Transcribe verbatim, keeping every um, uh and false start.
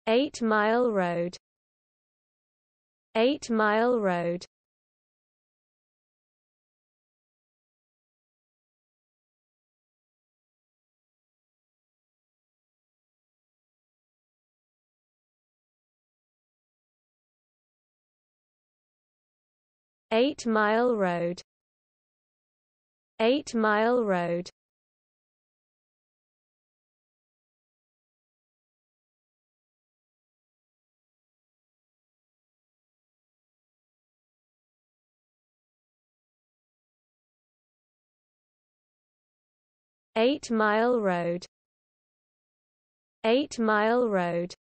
Eight Mile Road. Eight Mile Road. Eight Mile Road. Eight Mile Road. Eight Mile Road. Eight Mile Road.